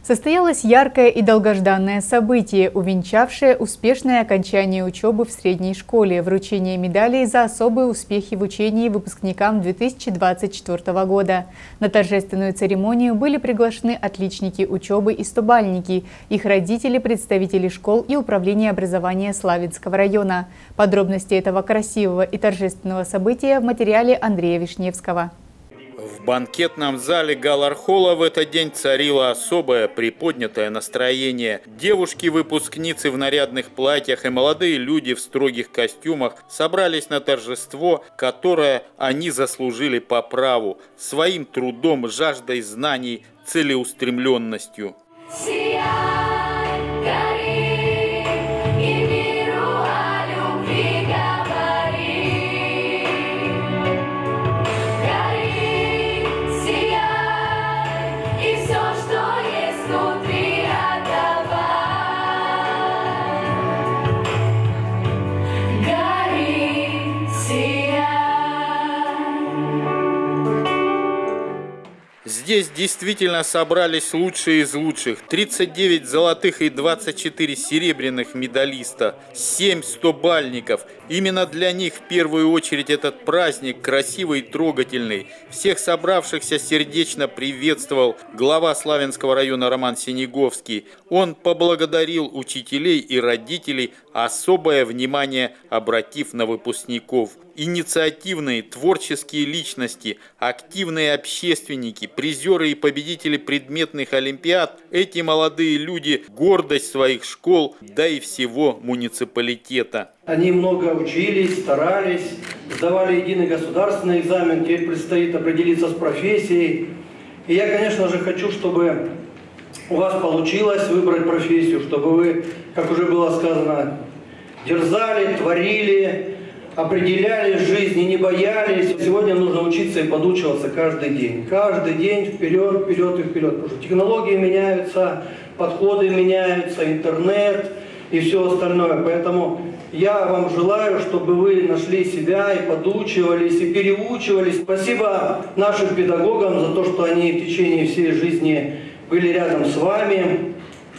Состоялось яркое и долгожданное событие, увенчавшее успешное окончание учебы в средней школе, вручение медалей за особые успехи в учении выпускникам 2024 года. На торжественную церемонию были приглашены отличники учебы и стобальники, их родители, представители школ и управления образования Славянского района. Подробности этого красивого и торжественного события в материале Андрея Вишневского. В банкетном зале Галархола в этот день царило особое приподнятое настроение. Девушки-выпускницы в нарядных платьях и молодые люди в строгих костюмах собрались на торжество, которое они заслужили по праву, своим трудом, жаждой знаний, целеустремленностью. Здесь действительно собрались лучшие из лучших. 39 золотых и 24 серебряных медалиста, 7 стобальников. Именно для них в первую очередь этот праздник красивый и трогательный. Всех собравшихся сердечно приветствовал глава Славянского района Роман Синеговский. Он поблагодарил учителей и родителей, особое внимание обратив на выпускников. Инициативные, творческие личности, активные общественники, призеры и победители предметных олимпиад – эти молодые люди – гордость своих школ, да и всего муниципалитета. Они много учились, старались, сдавали единый государственный экзамен, теперь предстоит определиться с профессией. И я, конечно же, хочу, чтобы у вас получилось выбрать профессию, чтобы вы, как уже было сказано, дерзали, творили, определяли жизнь и не боялись. Сегодня нужно учиться и подучиваться каждый день. Каждый день вперед, вперед и вперед. Потому что технологии меняются, подходы меняются, интернет и все остальное. Поэтому я вам желаю, чтобы вы нашли себя и подучивались, и переучивались. Спасибо нашим педагогам за то, что они в течение всей жизни были рядом с вами,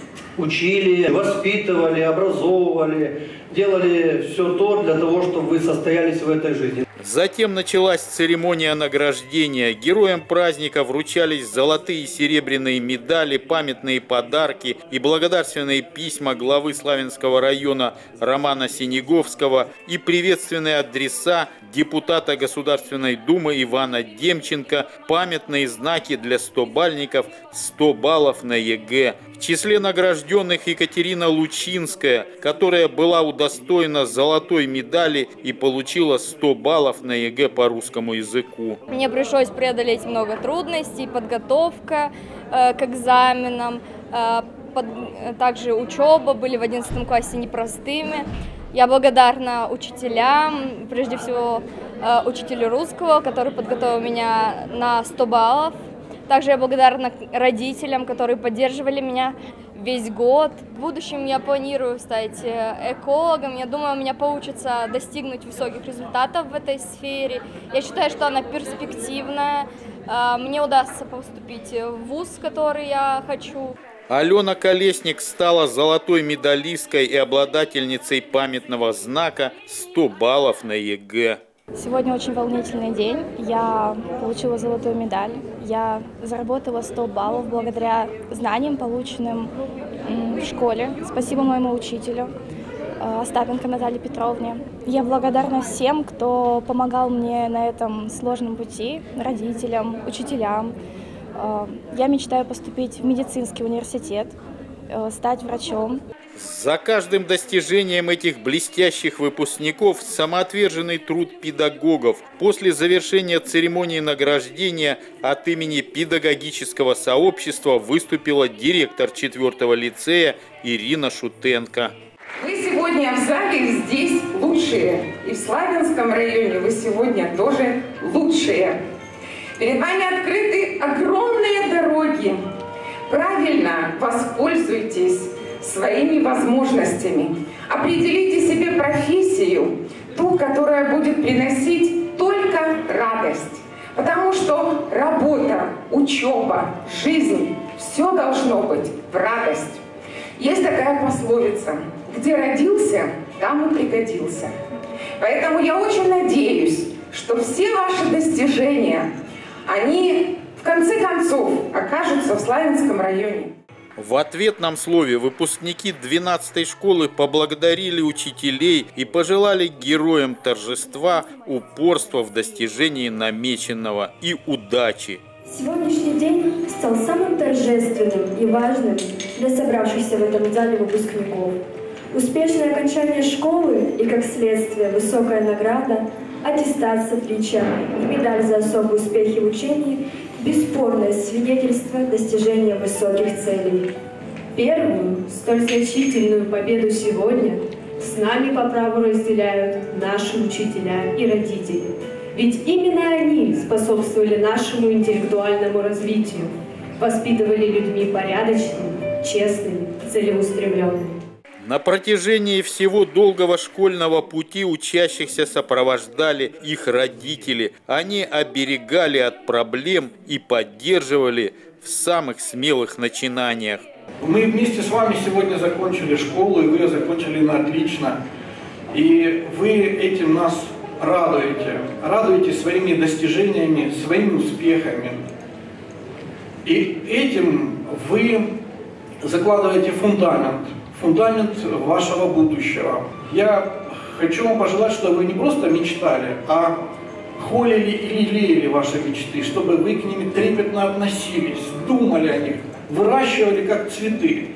учили, воспитывали, образовывали, делали все то для того, чтобы вы состоялись в этой жизни. Затем началась церемония награждения. Героям праздника вручались золотые и серебряные медали, памятные подарки и благодарственные письма главы Славянского района Романа Синеговского и приветственные адреса депутата Государственной Думы Ивана Демченко, памятные знаки для стобальников, 100 баллов на ЕГЭ. В числе награжденных Екатерина Лучинская, которая была удостоена золотой медали и получила 100 баллов на ЕГЭ по русскому языку. Мне пришлось преодолеть много трудностей, подготовка к экзаменам, также учеба были в 11 классе непростыми. Я благодарна учителям, прежде всего учителю русского, который подготовил меня на 100 баллов. Также я благодарна родителям, которые поддерживали меня весь год. В будущем я планирую стать экологом. Я думаю, у меня получится достигнуть высоких результатов в этой сфере. Я считаю, что она перспективная. Мне удастся поступить в вуз, который я хочу. Алена Колесник стала золотой медалисткой и обладательницей памятного знака 100 баллов на ЕГЭ. Сегодня очень волнительный день. Я получила золотую медаль. Я заработала 100 баллов благодаря знаниям, полученным в школе. Спасибо моему учителю Остапенко Наталье Петровне. Я благодарна всем, кто помогал мне на этом сложном пути, родителям, учителям. Я мечтаю поступить в медицинский университет, стать врачом. За каждым достижением этих блестящих выпускников самоотверженный труд педагогов. После завершения церемонии награждения от имени педагогического сообщества выступила директор 4-го лицея Ирина Шутенко. Вы сегодня в зале здесь лучшие. И в Славянском районе вы сегодня тоже лучшие. Перед вами открыты огромные дороги. Правильно воспользуйтесь своими возможностями. Определите себе профессию, ту, которая будет приносить только радость. Потому что работа, учеба, жизнь все должно быть в радость. Есть такая пословица: где родился, там и пригодился. Поэтому я очень надеюсь, что все ваши достижения, они в конце концов окажутся в Славянском районе. В ответном слове выпускники 12-й школы поблагодарили учителей и пожелали героям торжества упорства в достижении намеченного и удачи. Сегодняшний день стал самым торжественным и важным для собравшихся в этом зале выпускников. Успешное окончание школы и, как следствие, высокая награда, аттестат с отличием и медаль за особые успехи в учении – бесспорное свидетельство достижения высоких целей. Первую, столь значительную победу сегодня с нами по праву разделяют наши учителя и родители. Ведь именно они способствовали нашему интеллектуальному развитию, воспитывали людьми порядочными, честными, целеустремленными. На протяжении всего долгого школьного пути учащихся сопровождали их родители. Они оберегали от проблем и поддерживали в самых смелых начинаниях. Мы вместе с вами сегодня закончили школу, и вы ее закончили на отлично. И вы этим нас радуете. Радуете своими достижениями, своими успехами. И этим вы закладываете фундамент вашего будущего. Я хочу вам пожелать, чтобы вы не просто мечтали, а холили и лелеяли ваши мечты, чтобы вы к ним трепетно относились, думали о них, выращивали как цветы.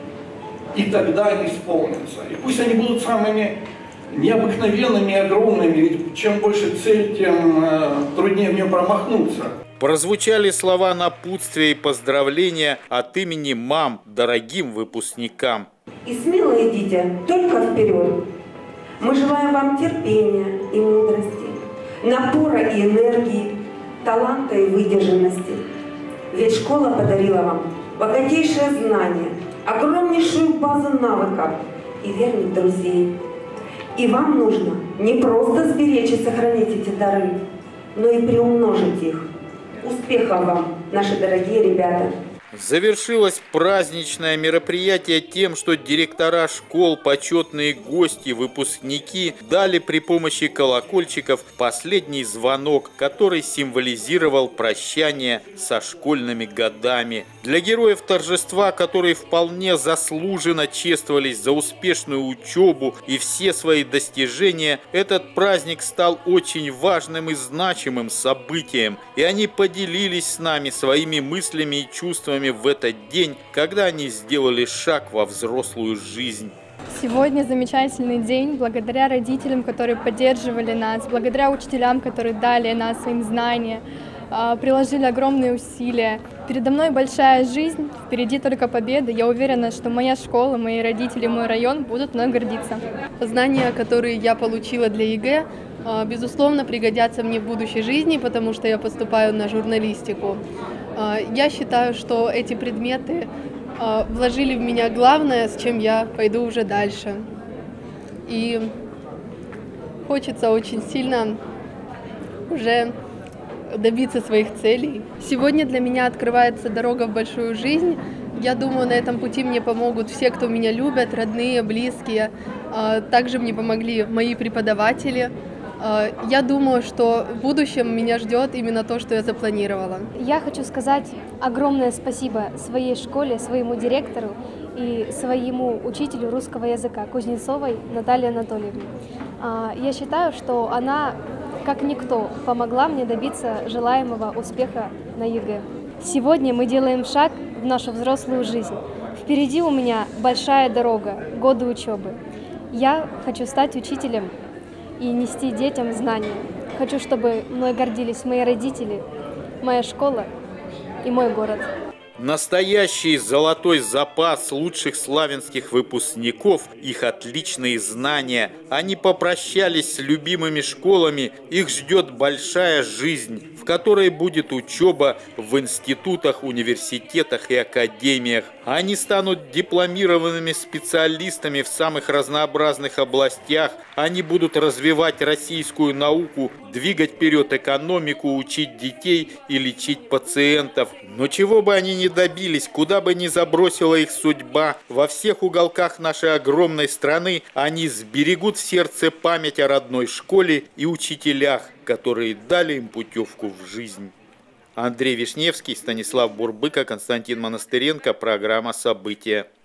И тогда они исполнятся. И пусть они будут самыми необыкновенными и огромными, ведь чем больше цель, тем труднее в нее промахнуться. Прозвучали слова напутствия и поздравления от имени мам дорогим выпускникам. И смело идите только вперед. Мы желаем вам терпения и мудрости, напора и энергии, таланта и выдержанности. Ведь школа подарила вам богатейшее знание, огромнейшую базу навыков и верных друзей. И вам нужно не просто сберечь и сохранить эти дары, но и приумножить их. Успехов вам, наши дорогие ребята! Завершилось праздничное мероприятие тем, что директора школ, почетные гости, выпускники дали при помощи колокольчиков последний звонок, который символизировал прощание со школьными годами. Для героев торжества, которые вполне заслуженно чествовались за успешную учебу и все свои достижения, этот праздник стал очень важным и значимым событием, и они поделились с нами своими мыслями и чувствами в этот день, когда они сделали шаг во взрослую жизнь. Сегодня замечательный день, благодаря родителям, которые поддерживали нас, благодаря учителям, которые дали нас своим знаниям, приложили огромные усилия. Передо мной большая жизнь, впереди только победа. Я уверена, что моя школа, мои родители, мой район будут мной гордиться. Знания, которые я получила для ЕГЭ, безусловно, пригодятся мне в будущей жизни, потому что я поступаю на журналистику. Я считаю, что эти предметы вложили в меня главное, с чем я пойду уже дальше. И хочется очень сильно уже добиться своих целей. Сегодня для меня открывается дорога в большую жизнь. Я думаю, на этом пути мне помогут все, кто меня любят, родные, близкие. Также мне помогли мои преподаватели. Я думаю, что в будущем меня ждет именно то, что я запланировала. Я хочу сказать огромное спасибо своей школе, своему директору и своему учителю русского языка Кузнецовой Наталье Анатольевне. Я считаю, что она, как никто, помогла мне добиться желаемого успеха на ЕГЭ. Сегодня мы делаем шаг в нашу взрослую жизнь. Впереди у меня большая дорога, годы учебы. Я хочу стать учителем и нести детям знания. Хочу, чтобы мной гордились мои родители, моя школа и мой город. Настоящий золотой запас лучших славянских выпускников, их отличные знания. Они попрощались с любимыми школами, их ждет большая жизнь, в которой будет учеба в институтах, университетах и академиях. Они станут дипломированными специалистами в самых разнообразных областях. Они будут развивать российскую науку, двигать вперед экономику, учить детей и лечить пациентов. Но чего бы они ни ни добились, куда бы ни забросила их судьба, во всех уголках нашей огромной страны они сберегут в сердце память о родной школе и учителях, которые дали им путевку в жизнь. Андрей Вишневский, Станислав Бурбыко, Константин Монастыренко. Программа «События».